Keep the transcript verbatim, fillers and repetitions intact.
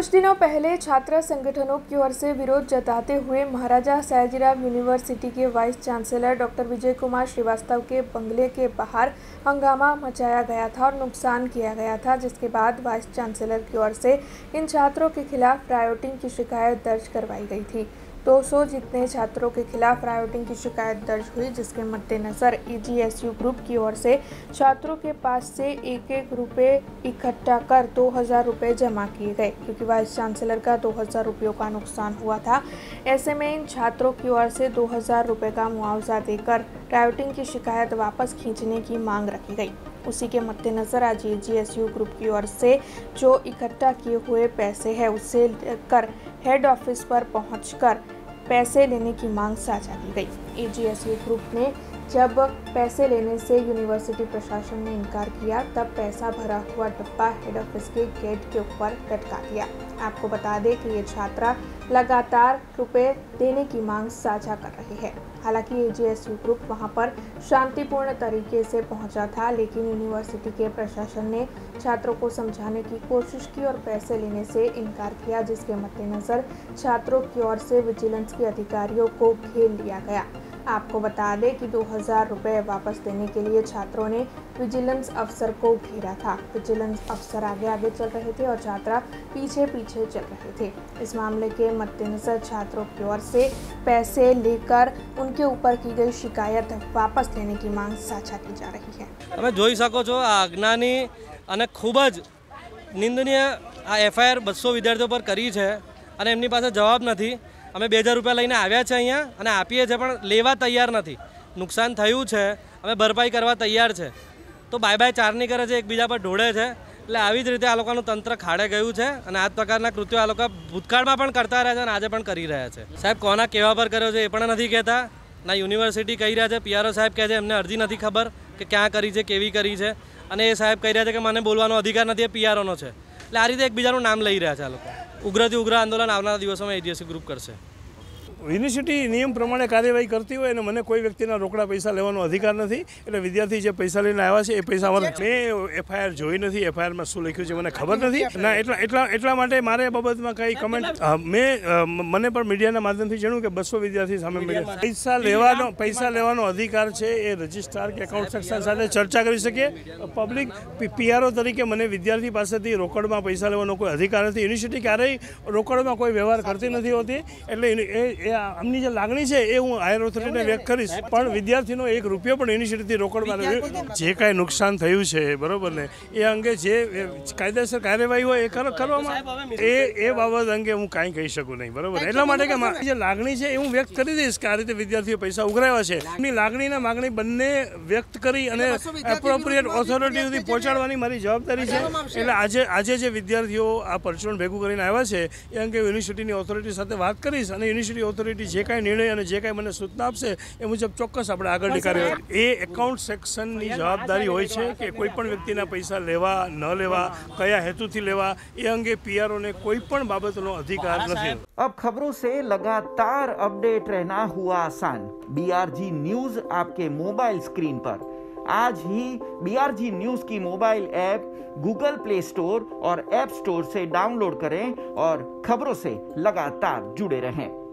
कुछ दिनों पहले छात्र संगठनों की ओर से विरोध जताते हुए महाराजा सयाजीराव यूनिवर्सिटी के vice chancellor doctor Vijay Kumar Shrivastava के बंगले के बाहर हंगामा मचाया गया था और नुकसान किया गया था, जिसके बाद वाइस चांसलर की ओर से इन छात्रों के खिलाफ रायोटिंग की शिकायत दर्ज करवाई गई थी। दो सौ जितने छात्रों के खिलाफ रायोटिंग की शिकायत दर्ज हुई, जिसके मद्देनजर E G S U group की ओर से छात्रों के पास से एक एक रुपये इकट्ठा कर दो हज़ार रुपये जमा किए गए, क्योंकि वाइस चांसलर का दो हज़ार रुपयों का नुकसान हुआ था। ऐसे में इन छात्रों की ओर से दो हज़ार रुपये का मुआवजा देकर रायोटिंग की शिकायत वापस खींचने की मांग रखी गई। उसी के मद्देनजर आज E G S U group की ओर से जो इकट्ठा किए हुए पैसे हैं उससे लेकर हेड ऑफिस पर पहुंचकर पैसे लेने की मांग साझा की गई। E G S U group ने जब पैसे लेने से यूनिवर्सिटी प्रशासन ने इनकार किया, तब पैसा भरा हुआ डब्बा हेड ऑफिस के गेट के ऊपर लटका दिया। आपको बता दें कि ये छात्रा लगातार रुपए देने की मांग साझा कर रहे हैं। हालांकि E G S U group वहां पर शांतिपूर्ण तरीके से पहुंचा था, लेकिन यूनिवर्सिटी के प्रशासन ने छात्रों को समझाने की कोशिश की और पैसे लेने से इनकार किया, जिसके मद्देनजर छात्रों की ओर से विजिलेंस के अधिकारियों को घेर लिया गया। आपको बता दें कि दो हज़ार रुपये वापस देने के लिए छात्रों ने विजिलेंस अफसर को घेरा था। विजिलेंस अफसर आगे आगे चल रहे थे और छात्रा पीछे पीछे चल रहे थे। इस मामले के मद्देनजर छात्रों की ओर से पैसे लेकर उनके ऊपर की गई शिकायत वापस लेने की मांग साझा की जा रही है। તમે જોઈ શકો છો આ અજ્ઞાની અને ખૂબ જ નિંદનીય આ એફ આઈ આર બસો વિદ્યાર્થીઓ પર કરી છે અને એમની પાસે જવાબ નથી। અમે બે હજાર રૂપિયા લઈને આવ્યા છે અહીંયા અને આપીએ છીએ, પણ લેવા તૈયાર નથી। નુકસાન થયું છે, અમે ભરપાઈ કરવા તૈયાર છે, તો બાય બાય ચારની કરે છે, એકબીજા પર ઢોળે છે। એટલે આવી જ રીતે આ લોકોનું તંત્ર ખાડે ગયું છે અને આ પ્રકારના કૃત્યો આ લોકો ભૂતકાળમાં પણ કરતા રહ્યા છે અને આજે પણ કરી રહ્યા છે। સાહેબ કોના કેવા પર કર્યો છે એ પણ નથી કહેતા, ના યુનિવર્સિટી કહી રહ્યા છે। પી આર ઓ સાહેબ કહે છે એમને અરજી નથી ખબર કે ક્યાં કરી છે, કેવી કરી છે, અને એ સાહેબ કહી રહ્યા છે કે મને બોલવાનો અધિકાર નથી, એ પી આર ઓનો છે। એટલે આ રીતે એકબીજાનું નામ લઈ રહ્યા છે આ લોકો। ઉગ્રથી ઉગ્ર આંદોલન આવનારા દિવસોમાં E G S U group કરશે। યુનિવર્સિટી નિયમ પ્રમાણે કાર્યવાહી કરતી હોય અને મને કોઈ વ્યક્તિના રોકડા પૈસા લેવાનો અધિકાર નથી। એટલે વિદ્યાર્થી જે પૈસા લઈને આવ્યા છે એ પૈસા અમારે મેં એફ આઈ આર જોઈ નથી, એફ આઈ આરમાં શું લખ્યું છે મને ખબર નથી ના। એટલા એટલા એટલા માટે મારે એ બાબતમાં કંઈ કમેન્ટ મેં મને પણ મીડિયાના માધ્યમથી જાણ્યું કે બસો વિદ્યાર્થી સામે પૈસા લેવાનો પૈસા લેવાનો અધિકાર છે એ રજિસ્ટ્રાર કે એકાઉન્ટ સેક્શન સાથે ચર્ચા કરી શકીએ। પબ્લિક પી આર ઓ તરીકે મને વિદ્યાર્થી પાસેથી રોકડમાં પૈસા લેવાનો કોઈ અધિકાર નથી। યુનિવર્સિટી ક્યારેય રોકડમાં કોઈ વ્યવહાર કરતી નથી હોતી। એટલે એ આમની જે લાગણી છે એ હું હાયર ઓથોરિટીને વ્યક્ત કરીશ, પણ વિદ્યાર્થીનો એક રૂપિયો પણ યુનિવર્સિટીથી રોકડમાં જે કાંઈ નુકસાન થયું છે બરોબર ને એ અંગે જે કાયદેસર કાર્યવાહી હોય એ કરવામાં એ એ બાબત અંગે હું કાંઈ કહી શકું નહીં બરોબર। એટલા માટે કે મારી જે લાગણી છે એ હું વ્યક્ત કરી દઈશ કે આ રીતે વિદ્યાર્થીઓ પૈસા ઉઘરાવ્યા છે, એમની લાગણી અને માગણી બંને વ્યક્ત કરી અને એપ્રોપ્રિએટ ઓથોરિટી સુધી પહોંચાડવાની મારી જવાબદારી છે। એટલે આજે આજે જે વિદ્યાર્થીઓ આ પરચુરણ ભેગું કરીને આવ્યા છે એ અંગે યુનિવર્સિટીની ઓથોરિટી સાથે વાત કરીશ અને યુનિવર્સિટી ઓથોરિટી જે કાંઈ નિર્ણય અને જે કાંઈ મને સૂચના આપશે એ મુજબ ચોક્કસ આપણે આગળની કાર્યવાહી। એ એકાઉન્ટ સેક્શનની જવાબદારી હોય છે કે કોઈ પણ વ્યક્તિના પૈસા લેવા ન લેવા, કયા હેતુથી લેવા, એ અંગે પી આર ઓને કોઈ પણ બાબતનો અધિકાર નથી। अब खबरों से लगातार अपडेट रहना हुआ आसान। बी आर जी न्यूज आपके मोबाइल स्क्रीन पर आज ही बी आर जी न्यूज की mobile app Google Play Store और ऐप स्टोर से डाउनलोड करें और खबरों से लगातार जुड़े रहें।